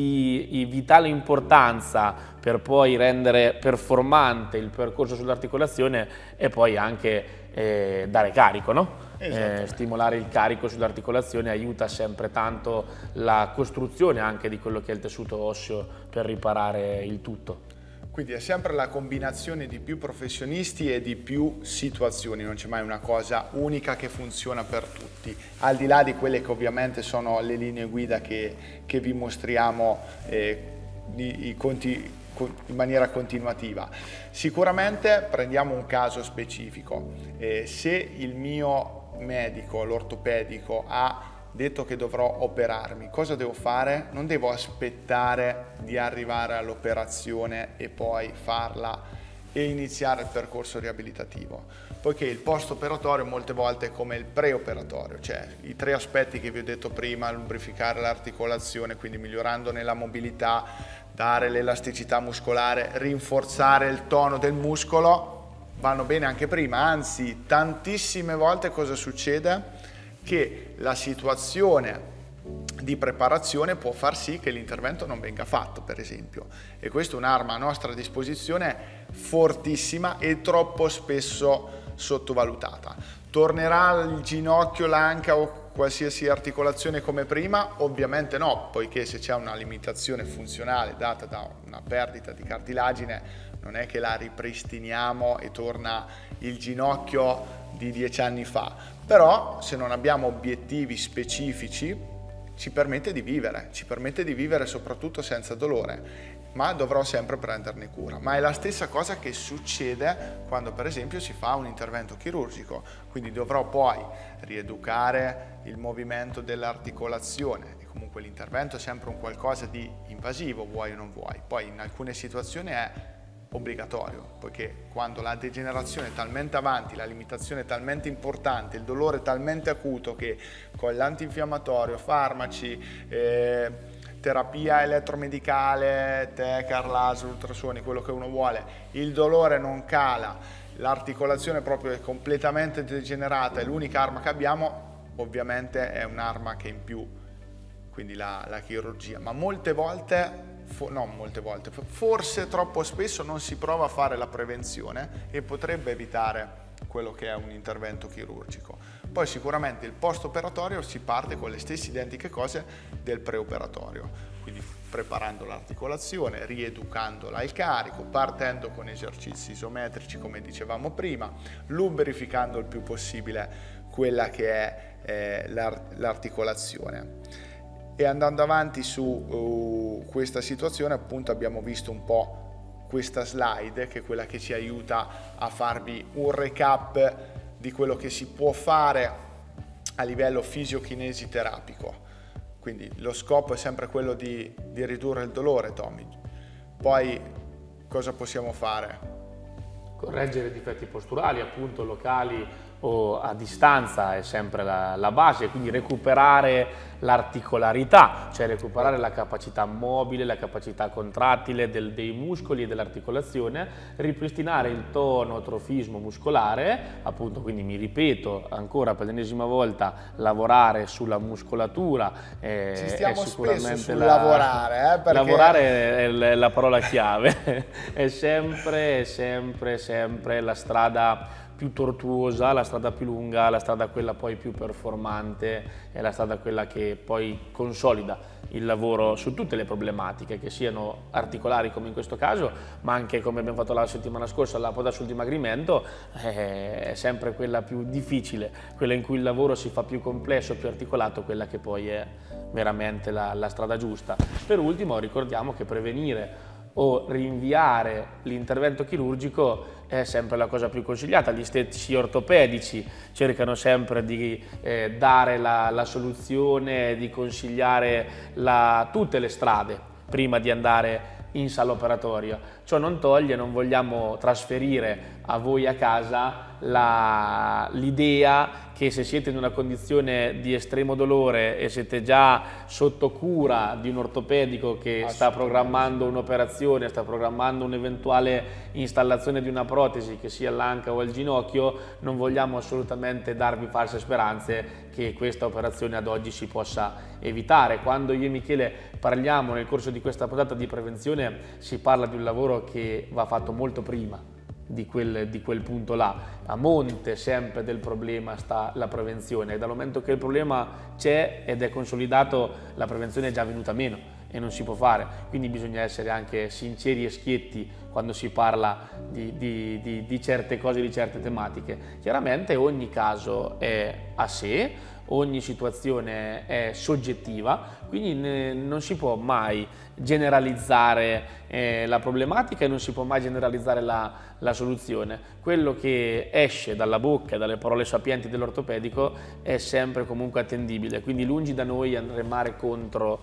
di vitale importanza per poi rendere performante il percorso sull'articolazione e poi anche eh, dare carico, no? Eh, stimolare il carico sull'articolazione aiuta sempre tanto la costruzione anche di quello che è il tessuto osseo per riparare il tutto. Quindi è sempre la combinazione di più professionisti e di più situazioni, non c'è mai una cosa unica che funziona per tutti, al di là di quelle che ovviamente sono le linee guida che, che vi mostriamo eh, i, i conti, in maniera continuativa. Sicuramente prendiamo un caso specifico, eh, se il mio medico, l'ortopedico, ha detto che dovrò operarmi, cosa devo fare? Non devo aspettare di arrivare all'operazione e poi farla e iniziare il percorso riabilitativo, poiché il post-operatorio molte volte è come il pre-operatorio, cioè i tre aspetti che vi ho detto prima: lubrificare l'articolazione, quindi migliorandone la mobilità, dare l'elasticità muscolare, rinforzare il tono del muscolo, vanno bene anche prima. Anzi, tantissime volte cosa succede? Che la situazione di preparazione può far sì che l'intervento non venga fatto, per esempio, e questa è un'arma a nostra disposizione fortissima e troppo spesso sottovalutata. Tornerà il ginocchio, l'anca o qualsiasi articolazione come prima? Ovviamente no, poiché se c'è una limitazione funzionale data da una perdita di cartilagine non è che la ripristiniamo e torna il ginocchio di dieci anni fa, però se non abbiamo obiettivi specifici ci permette di vivere, ci permette di vivere soprattutto senza dolore, ma dovrò sempre prenderne cura. Ma è la stessa cosa che succede quando per esempio si fa un intervento chirurgico, quindi dovrò poi rieducare il movimento dell'articolazione e comunque l'intervento è sempre un qualcosa di invasivo, vuoi o non vuoi. Poi in alcune situazioni è obbligatorio, poiché quando la degenerazione è talmente avanti, la limitazione è talmente importante, il dolore è talmente acuto che con l'antinfiammatorio, farmaci, eh, terapia elettromedicale, Tecar, laser, ultrasuoni, quello che uno vuole, il dolore non cala, l'articolazione proprio è completamente degenerata e l'unica arma che abbiamo ovviamente è un'arma che è in più, quindi la, la chirurgia, ma molte volte non molte volte, forse troppo spesso non si prova a fare la prevenzione e potrebbe evitare quello che è un intervento chirurgico. Poi sicuramente il post-operatorio si parte con le stesse identiche cose del preoperatorio, quindi preparando l'articolazione, rieducandola al carico, partendo con esercizi isometrici come dicevamo prima, lubrificando il più possibile quella che è eh, l'articolazione. E andando avanti su uh, questa situazione, appunto abbiamo visto un po' questa slide che è quella che ci aiuta a farvi un recap di quello che si può fare a livello fisiochinesiterapico. Quindi lo scopo è sempre quello di, di ridurre il dolore, Tommy. Poi cosa possiamo fare? Correggere difetti posturali, appunto locali o a distanza, è sempre la, la base, quindi recuperare l'articolarità, cioè recuperare la capacità mobile, la capacità contrattile del, dei muscoli e dell'articolazione, ripristinare il tono trofismo muscolare, appunto, quindi mi ripeto ancora per l'ennesima volta, lavorare sulla muscolatura. Eh, Ci stiamo è sicuramente spesso sul la, lavorare, eh, perché... lavorare è la, la parola chiave, è sempre, è sempre, sempre la strada più tortuosa, la strada più lunga, la strada quella poi più performante, è la strada quella che poi consolida il lavoro su tutte le problematiche, che siano articolari come in questo caso, ma anche come abbiamo fatto la settimana scorsa, la poda sul dimagrimento, è sempre quella più difficile, quella in cui il lavoro si fa più complesso, più articolato, quella che poi è veramente la, la strada giusta. Per ultimo ricordiamo che prevenire o rinviare l'intervento chirurgico è sempre la cosa più consigliata. Gli estetici ortopedici cercano sempre di eh, dare la, la soluzione, di consigliare la, tutte le strade prima di andare in sala operatoria. Ciò non toglie, non vogliamo trasferire a voi a casa l'idea che se siete in una condizione di estremo dolore e siete già sotto cura di un ortopedico che sta programmando un'operazione, sta programmando un'eventuale installazione di una protesi, che sia all'anca o al ginocchio, non vogliamo assolutamente darvi false speranze che questa operazione ad oggi si possa evitare. Quando io e Michele parliamo nel corso di questa puntata di prevenzione, si parla di un lavoro che va fatto molto prima di quel, di quel punto là. A monte sempre del problema sta la prevenzione, e dal momento che il problema c'è ed è consolidato, la prevenzione è già venuta meno e non si può fare, quindi bisogna essere anche sinceri e schietti quando si parla di, di, di, di certe cose, di certe tematiche. Chiaramente ogni caso è a sé, ogni situazione è soggettiva, quindi ne, non si può mai generalizzare eh, la problematica e non si può mai generalizzare la, la soluzione. Quello che esce dalla bocca e dalle parole sapienti dell'ortopedico è sempre comunque attendibile, quindi lungi da noi remare contro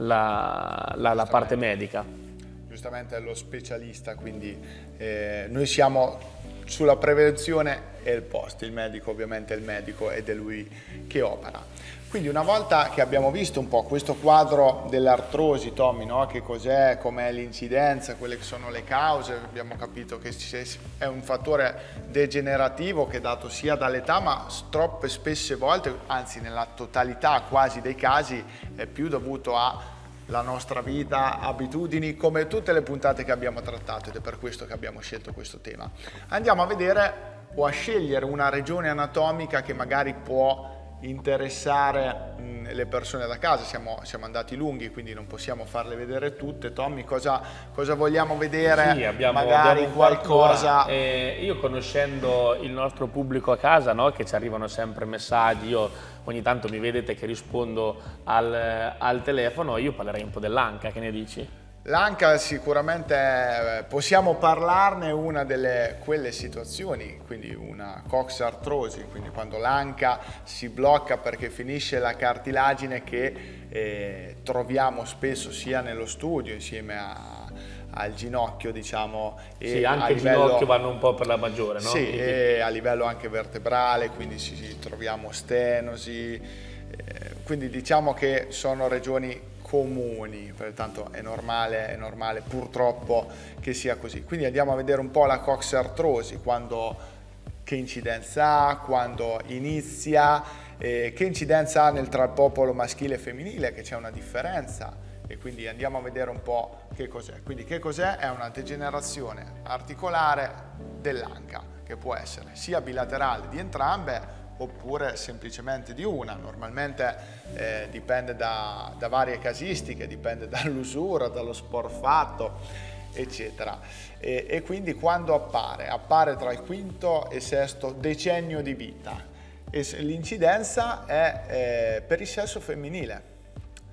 la, la, la parte medica. Giustamente è lo specialista, quindi eh, noi siamo sulla prevenzione e il post, il medico ovviamente è il medico ed è lui che opera. Quindi una volta che abbiamo visto un po' questo quadro dell'artrosi, Tommy, no? Che cos'è, com'è l'incidenza, quelle che sono le cause, abbiamo capito che è un fattore degenerativo che è dato sia dall'età, ma troppe spesse volte, anzi nella totalità quasi dei casi, è più dovuto a la nostra vita, abitudini, come tutte le puntate che abbiamo trattato, ed è per questo che abbiamo scelto questo tema. Andiamo a vedere o a scegliere una regione anatomica che magari può interessare mh, le persone da casa. Siamo, siamo andati lunghi, quindi non possiamo farle vedere tutte. Tommy, cosa, cosa vogliamo vedere? Sì, abbiamo, magari abbiamo qualcosa. Eh, io, conoscendo il nostro pubblico a casa, no, che ci arrivano sempre messaggi, io ogni tanto mi vedete che rispondo al, al telefono, io parlerei un po' dell'anca, che ne dici? L'anca sicuramente possiamo parlarne, una delle quelle situazioni, quindi una coxartrosi, quindi quando l'anca si blocca perché finisce la cartilagine, che eh, troviamo spesso sia nello studio insieme a, al ginocchio, diciamo. Sì, e anche il livello, ginocchio vanno un po' per la maggiore, no? Sì, e a livello anche vertebrale, quindi ci, ci troviamo stenosi, eh, quindi diciamo che sono regioni comuni, pertanto è normale, è normale purtroppo che sia così. Quindi andiamo a vedere un po' la coxartrosi, quando, che incidenza ha, quando inizia, eh, che incidenza ha nel tra il popolo maschile e femminile, che c'è una differenza, e quindi andiamo a vedere un po' che cos'è. Quindi che cos'è? È una degenerazione articolare dell'anca, che può essere sia bilaterale di entrambe, oppure semplicemente di una. Normalmente eh, dipende da, da varie casistiche, dipende dall'usura, dallo sport fatto, eccetera. E, e quindi quando appare? Appare tra il quinto e sesto decennio di vita, e l'incidenza è eh, per il sesso femminile.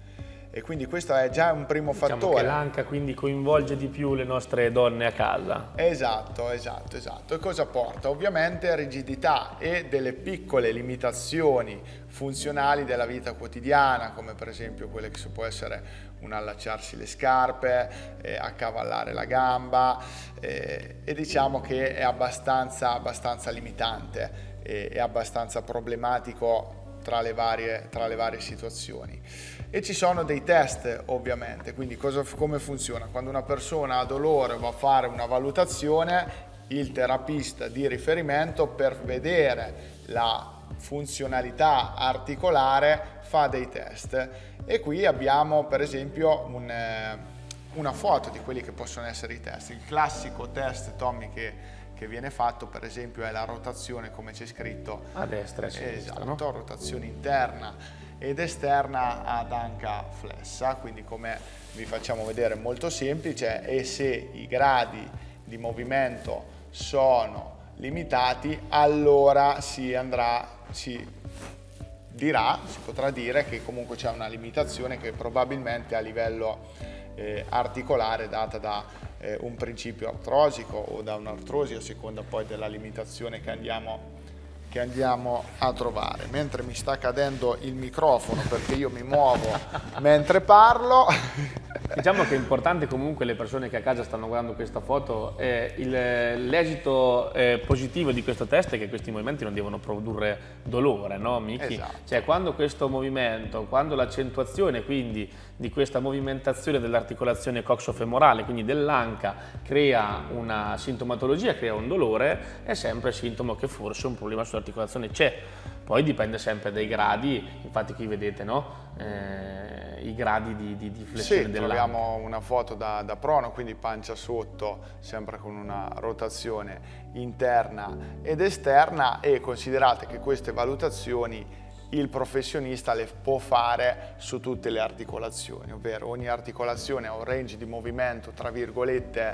E quindi questo è già un primo diciamo fattore. Che l'anca quindi coinvolge di più le nostre donne a casa. Esatto, esatto, esatto. E cosa porta? Ovviamente rigidità e delle piccole limitazioni funzionali della vita quotidiana, come per esempio quelle che può essere un allacciarsi le scarpe, eh, accavallare la gamba, eh, e diciamo che è abbastanza, abbastanza limitante e è abbastanza problematico tra le varie, tra le varie situazioni. E ci sono dei test ovviamente, quindi cosa, come funziona? Quando una persona ha dolore va a fare una valutazione, il terapista di riferimento per vedere la funzionalità articolare fa dei test e qui abbiamo per esempio un, eh, una foto di quelli che possono essere i test. Il classico test, Tommy, che, che viene fatto per esempio è la rotazione, come c'è scritto a destra e a sinistra, esatto, no? Rotazione interna ed esterna ad anca flessa, quindi come vi facciamo vedere molto semplice, e se i gradi di movimento sono limitati allora si andrà, si dirà, si potrà dire che comunque c'è una limitazione che probabilmente a livello eh, articolare è data da eh, un principio artrosico o da un'artrosi a seconda poi della limitazione che andiamo che andiamo a trovare. Mentre mi sta cadendo il microfono perché io mi muovo mentre parlo. Diciamo che è importante comunque, le persone che a casa stanno guardando questa foto, eh, l'esito eh, positivo di questo test è che questi movimenti non devono produrre dolore, no Miki? Esatto. Cioè quando questo movimento, quando l'accentuazione quindi di questa movimentazione dell'articolazione coxofemorale, quindi dell'anca, crea una sintomatologia, crea un dolore, è sempre sintomo che forse un problema sull'articolazione c'è. Poi dipende sempre dai gradi, infatti qui vedete, no? Eh, i gradi di, di, di flessione sì, dell'anca. troviamo una foto da, da prono, quindi pancia sotto, sempre con una rotazione interna ed esterna, e considerate che queste valutazioni il professionista le può fare su tutte le articolazioni, ovvero ogni articolazione ha un range di movimento tra virgolette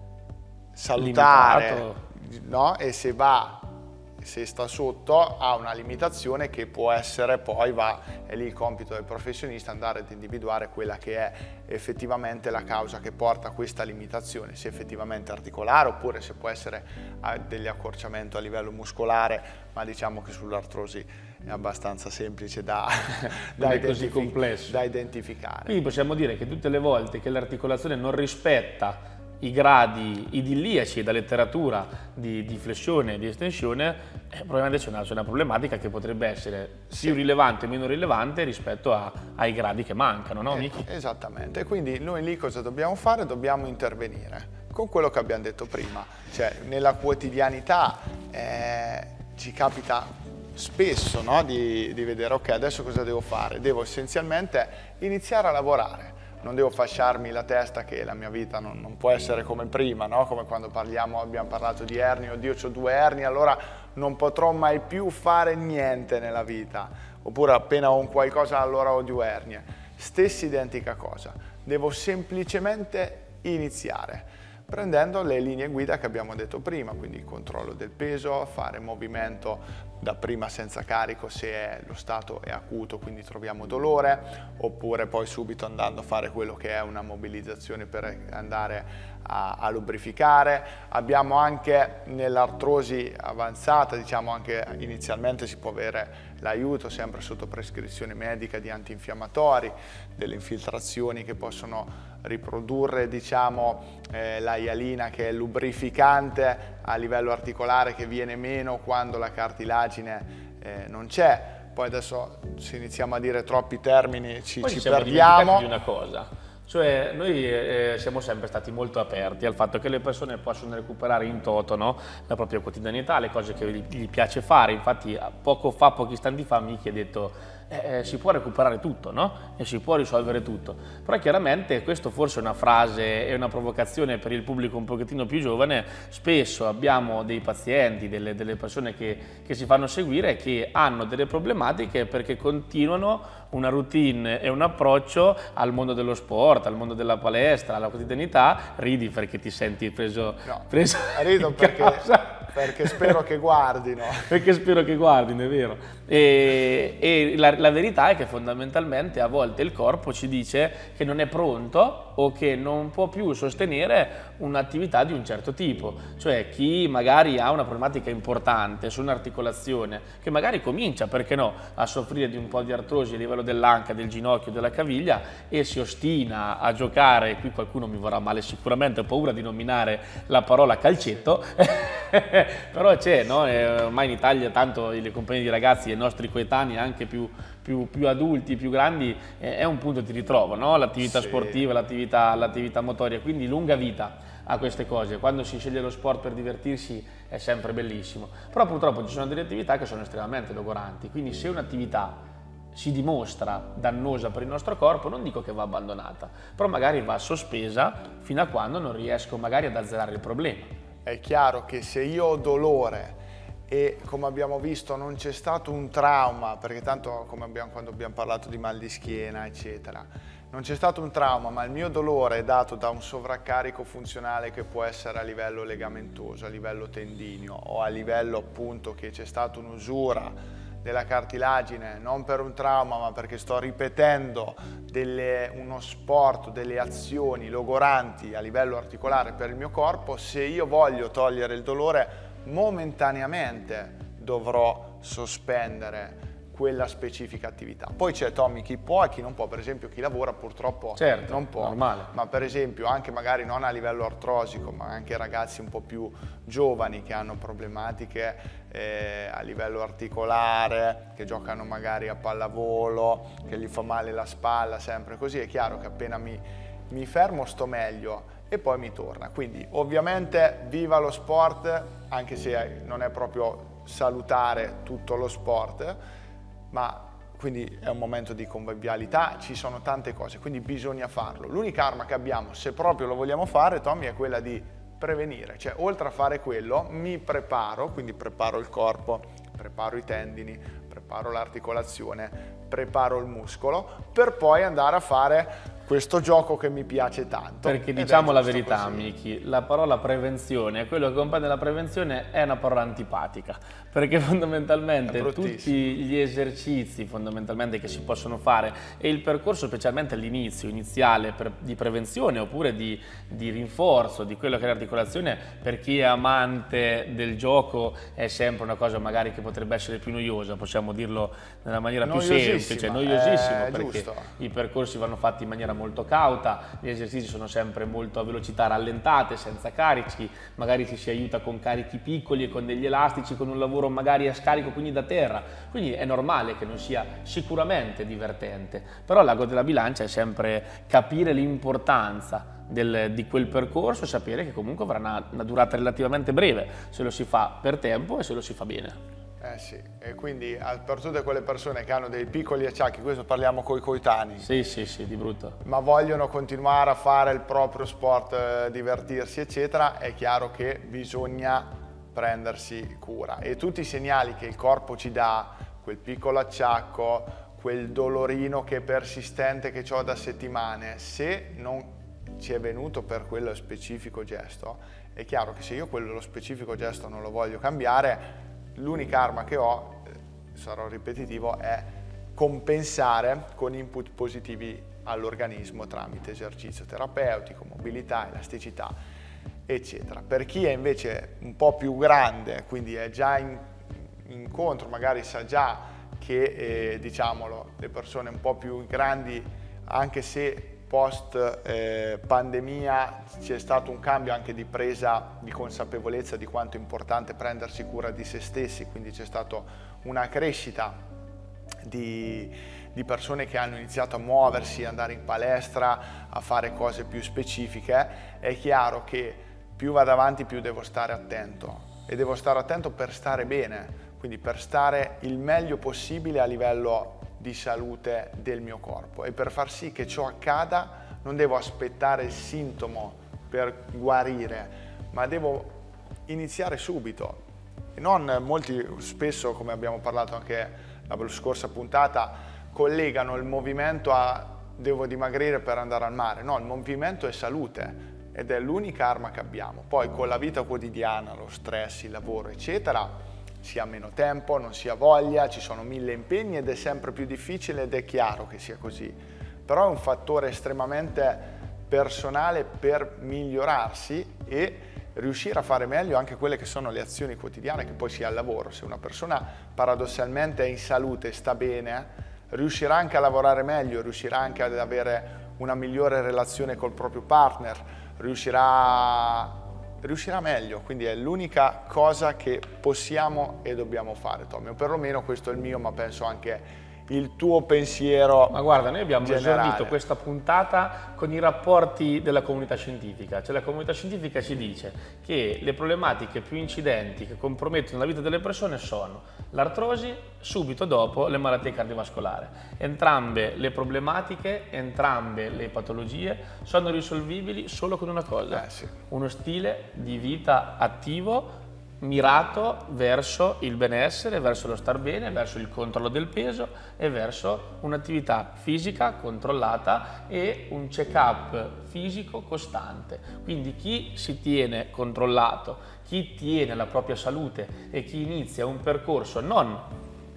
salutare, no? E se va se sta sotto ha una limitazione che può essere, poi va, è lì il compito del professionista andare ad individuare quella che è effettivamente la causa che porta a questa limitazione, se effettivamente articolare oppure se può essere degli accorciamenti a livello muscolare, ma diciamo che sull'artrosi è abbastanza semplice da, da, è così identific complesso. da identificare. Quindi possiamo dire che tutte le volte che l'articolazione non rispetta i gradi idilliaci da letteratura di, di flessione e di estensione, eh, probabilmente c'è una, una problematica che potrebbe essere sì. più rilevante o meno rilevante rispetto a, ai gradi che mancano, no eh, Miki? Esattamente, quindi noi lì cosa dobbiamo fare? Dobbiamo intervenire con quello che abbiamo detto prima, cioè nella quotidianità eh, ci capita spesso, no? di, di vedere ok, adesso cosa devo fare? Devo essenzialmente iniziare a lavorare. Non devo fasciarmi la testa che la mia vita non, non può essere come prima, no? Come quando parliamo, abbiamo parlato di ernie, oddio c'ho due ernie, allora non potrò mai più fare niente nella vita, oppure appena ho un qualcosa allora ho due ernie. Stessa identica cosa, devo semplicemente iniziare, prendendo le linee guida che abbiamo detto prima, quindi il controllo del peso, fare movimento dapprima senza carico se è, lo stato è acuto, quindi troviamo dolore, oppure poi subito andando a fare quello che è una mobilizzazione per andare a, a lubrificare. Abbiamo anche nell'artrosi avanzata, diciamo anche inizialmente si può avere l'aiuto sempre sotto prescrizione medica di antinfiammatori, delle infiltrazioni che possono riprodurre diciamo eh, la ialina, che è il lubrificante a livello articolare che viene meno quando la cartilagine eh, non c'è. Poi adesso se iniziamo a dire troppi termini ci, Poi ci, ci siamo perdiamo. Di una cosa, cioè noi eh, siamo sempre stati molto aperti al fatto che le persone possono recuperare in toto, no? La propria quotidianità, le cose che gli, gli piace fare. Infatti poco fa, pochi istanti fa Miki ha detto Eh, si può recuperare tutto, no? E si può risolvere tutto. Però chiaramente questo forse è una frase e una provocazione per il pubblico un pochettino più giovane. Spesso abbiamo dei pazienti, delle, delle persone che, che si fanno seguire, che hanno delle problematiche perché continuano una routine e un approccio al mondo dello sport, al mondo della palestra, alla quotidianità. Ridi perché ti senti preso, no, preso rido in perché causa. Perché spero che guardino. Perché spero che guardino, è vero. E, e la, la verità è che fondamentalmente a volte il corpo ci dice che non è pronto o che non può più sostenere un'attività di un certo tipo. Cioè chi magari ha una problematica importante su un'articolazione, che magari comincia, perché no, a soffrire di un po' di artrosi a livello dell'anca, del ginocchio, della caviglia e si ostina a giocare, e qui qualcuno mi vorrà male sicuramente, ho paura di nominare la parola calcetto, però c'è, no? Ormai in Italia tanto le compagnie di ragazzi e i nostri coetanei anche più, più, più adulti, più grandi, eh, è un punto di ritrovo, no? L'attività sì. sportiva, l'attività, l'attività motoria, quindi lunga vita a queste cose. Quando si sceglie lo sport per divertirsi è sempre bellissimo, però purtroppo ci sono delle attività che sono estremamente logoranti, quindi se un'attività si dimostra dannosa per il nostro corpo, non dico che va abbandonata, però magari va sospesa fino a quando non riesco magari ad azzerare il problema. È chiaro che se io ho dolore e, come abbiamo visto, non c'è stato un trauma, perché tanto come abbiamo, quando abbiamo parlato di mal di schiena eccetera, non c'è stato un trauma, ma il mio dolore è dato da un sovraccarico funzionale che può essere a livello legamentoso, a livello tendineo o a livello appunto che c'è stata un'usura della cartilagine, non per un trauma ma perché sto ripetendo delle, uno sport, delle azioni logoranti a livello articolare per il mio corpo, se io voglio togliere il dolore momentaneamente dovrò sospendere quella specifica attività. Poi c'è Tommy chi può e chi non può, per esempio chi lavora purtroppo certo, non può, normale. Ma per esempio anche magari non a livello artrosico, ma anche ragazzi un po' più giovani che hanno problematiche eh, a livello articolare, che giocano magari a pallavolo, che gli fa male la spalla, sempre così, è chiaro che appena mi, mi fermo sto meglio e poi mi torna. Quindi ovviamente viva lo sport, anche se non è proprio salutare tutto lo sport, ma quindi è un momento di convivialità, ci sono tante cose, quindi bisogna farlo. L'unica arma che abbiamo, se proprio lo vogliamo fare, Tommy, è quella di prevenire, cioè oltre a fare quello mi preparo, quindi preparo il corpo, preparo i tendini, preparo l'articolazione, preparo il muscolo, per poi andare a fare questo gioco che mi piace tanto. Perché diciamo la verità, Miki, la parola prevenzione, quello che compone la prevenzione è una parola antipatica, perché fondamentalmente tutti gli esercizi fondamentalmente che si possono fare e il percorso specialmente all'inizio, iniziale per, di prevenzione oppure di, di rinforzo di quello che è l'articolazione, per chi è amante del gioco è sempre una cosa magari che potrebbe essere più noiosa, possiamo dirlo nella maniera più semplice, noiosissimo, perché giusto. I percorsi vanno fatti in maniera molto cauta, gli esercizi sono sempre molto a velocità rallentate, senza carichi, magari ci si aiuta con carichi piccoli e con degli elastici, con un lavoro magari a scarico, quindi da terra, quindi è normale che non sia sicuramente divertente, però l'ago della bilancia è sempre capire l'importanza di quel percorso e sapere che comunque avrà una, una durata relativamente breve, se lo si fa per tempo e se lo si fa bene. Eh sì, e quindi per tutte quelle persone che hanno dei piccoli acciacchi, questo parliamo coi coetanei. Sì, sì, sì, di brutto. Ma vogliono continuare a fare il proprio sport, eh, divertirsi, eccetera, è chiaro che bisogna prendersi cura. E tutti i segnali che il corpo ci dà, quel piccolo acciacco, quel dolorino che è persistente che ho da settimane, se non ci è venuto per quello specifico gesto, è chiaro che se io quello specifico gesto non lo voglio cambiare, l'unica arma che ho, sarò ripetitivo, è compensare con input positivi all'organismo tramite esercizio terapeutico, mobilità, elasticità, eccetera. Per chi è invece un po' più grande, quindi è già in incontro, magari sa già che, eh, diciamolo, le persone un po' più grandi, anche se post eh, pandemia c'è stato un cambio anche di presa di consapevolezza di quanto è importante prendersi cura di se stessi, quindi c'è stata una crescita di, di persone che hanno iniziato a muoversi, andare in palestra, a fare cose più specifiche. È chiaro che più vado avanti più devo stare attento e devo stare attento per stare bene, quindi per stare il meglio possibile a livello di salute del mio corpo, e per far sì che ciò accada non devo aspettare il sintomo per guarire, ma devo iniziare subito. E non molti, spesso, come abbiamo parlato anche la scorsa puntata, collegano il movimento a devo dimagrire per andare al mare. No, il movimento è salute. ed è l'unica arma che abbiamo. Poi con la vita quotidiana, lo stress, il lavoro, eccetera, si ha meno tempo, non si ha voglia, ci sono mille impegni ed è sempre più difficile ed è chiaro che sia così. Però è un fattore estremamente personale per migliorarsi e riuscire a fare meglio anche quelle che sono le azioni quotidiane che poi si ha al lavoro. Se una persona paradossalmente è in salute e sta bene, riuscirà anche a lavorare meglio, riuscirà anche ad avere una migliore relazione col proprio partner, riuscirà, riuscirà meglio, quindi è l'unica cosa che possiamo e dobbiamo fare, Tommy, o perlomeno questo è il mio, ma penso anche il tuo pensiero. Ma guarda, noi abbiamo generale. esordito questa puntata con i rapporti della comunità scientifica, cioè la comunità scientifica ci dice che le problematiche più incidenti che compromettono la vita delle persone sono l'artrosi, subito dopo le malattie cardiovascolari. Entrambe le problematiche, entrambe le patologie sono risolvibili solo con una cosa, eh sì. uno stile di vita attivo mirato verso il benessere, verso lo star bene, verso il controllo del peso e verso un'attività fisica controllata e un check-up fisico costante. Quindi chi si tiene controllato, chi tiene la propria salute e chi inizia un percorso non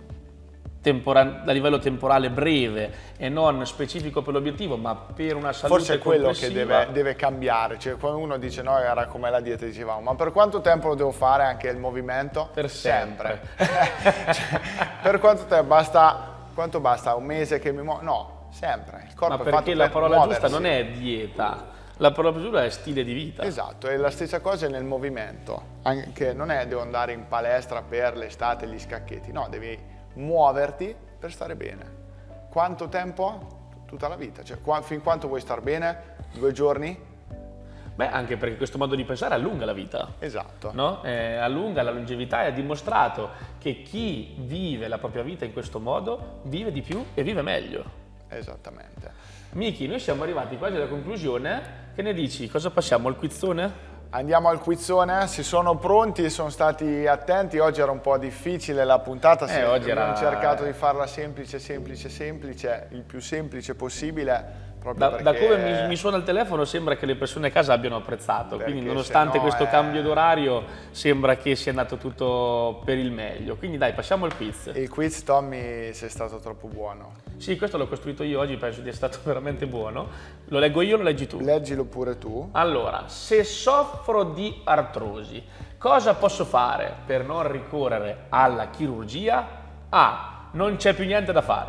a livello temporale breve e non specifico per l'obiettivo, ma per una salute forse è quello complessiva. che deve, deve cambiare, cioè quando uno dice no, era come la dieta, dicevamo, ma per quanto tempo lo devo fare anche il movimento? Per sempre, sempre. Cioè, per quanto tempo? Basta, quanto basta? Un mese che mi muovo? No, sempre, il corpo ma è fatto perché la per parola muoversi. giusta non è dieta, la parola giusta è stile di vita. Esatto, e la stessa cosa è nel movimento, anche non è devo andare in palestra per l'estate e gli scacchetti, no, devi muoverti per stare bene. Quanto tempo? Tutta la vita, cioè qua, fin quanto vuoi star bene? Due giorni? Beh, anche perché questo modo di pensare allunga la vita. Esatto. No? Eh, allunga la longevità e ha dimostrato che chi vive la propria vita in questo modo vive di più e vive meglio. Esattamente. Miki, noi siamo arrivati quasi alla conclusione. Che ne dici? Cosa passiamo al quizzone? Andiamo al quizzone, si sono pronti, sono stati attenti, oggi era un po' difficile la puntata, eh, oggi abbiamo era... cercato di farla semplice, semplice, semplice, il più semplice possibile. Da, perché... da come mi, mi suona il telefono sembra che le persone a casa abbiano apprezzato, perché quindi nonostante no questo è... cambio d'orario sembra che sia andato tutto per il meglio. Quindi dai, passiamo al quiz. Il quiz, Tommy, sei stato troppo buono. Sì, questo l'ho costruito io oggi, penso di essere stato veramente buono. Lo leggo io o lo leggi tu? Leggilo pure tu. Allora, se soffro di artrosi, cosa posso fare per non ricorrere alla chirurgia? A. Non c'è più niente da fare.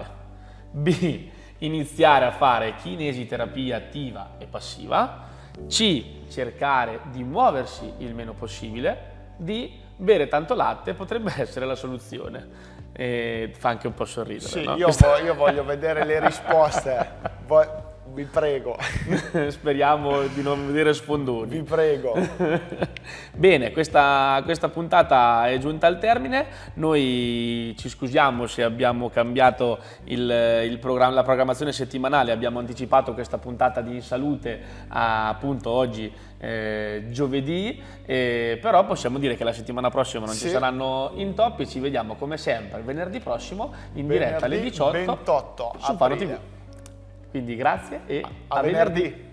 B. Iniziare a fare kinesiterapia attiva e passiva. C. Cercare di muoversi il meno possibile. D. Bere tanto latte potrebbe essere la soluzione. E fa anche un po' sorridere. Sì, no? io, voglio, io voglio vedere le risposte. Vo- vi prego. Speriamo di non vedere sfondoni. Vi prego. Bene, questa, questa puntata è giunta al termine. Noi ci scusiamo se abbiamo cambiato il, il programma, la programmazione settimanale, abbiamo anticipato questa puntata di In Salute a appunto oggi eh, giovedì, eh, però possiamo dire che la settimana prossima non sì. ci saranno intoppi, ci vediamo come sempre venerdì prossimo in diretta alle diciotto ventotto su Faro tivù. Quindi grazie e a, a venerdì. venerdì.